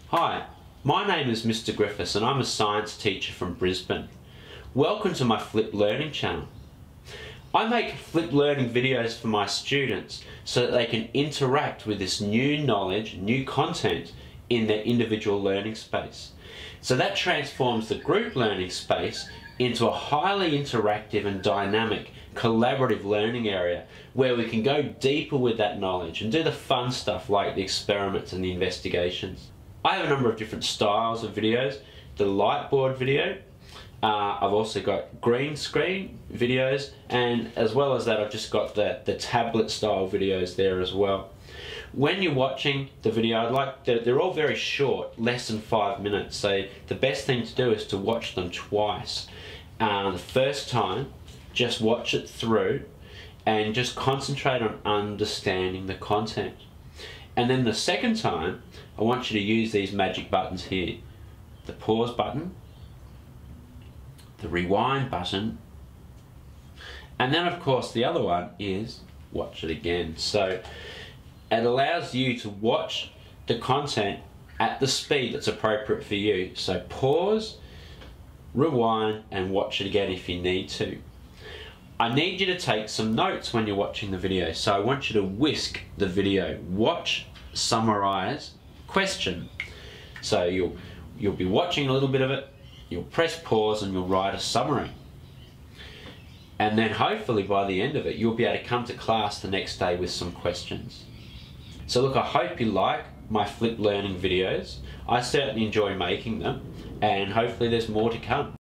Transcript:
Hi, my name is Mr. Griffiths and I'm a science teacher from Brisbane. Welcome to my Flipped Learning channel. I make flipped learning videos for my students so that they can interact with this new knowledge, new content in their individual learning space. So that transforms the group learning space into a highly interactive and dynamic collaborative learning area where we can go deeper with that knowledge and do the fun stuff like the experiments and the investigations. I have a number of different styles of videos. The lightboard video, I've also got green screen videos, and as well as that I've just got the tablet style videos there as well. When you're watching the video, they're all very short, less than 5 minutes, so the best thing to do is to watch them twice. The first time, just watch it through and just concentrate on understanding the content. And then the second time, I want you to use these magic buttons here. The pause button, the rewind button, and then of course the other one is watch it again. So it allows you to watch the content at the speed that's appropriate for you. So pause, rewind, and watch it again if you need to. I need you to take some notes when you're watching the video, so I want you to whisk the video. Watch, summarize, question. So you'll be watching a little bit of it, you'll press pause and you'll write a summary. And then hopefully by the end of it, you'll be able to come to class the next day with some questions. So look, I hope you like my flipped learning videos. I certainly enjoy making them, and hopefully there's more to come.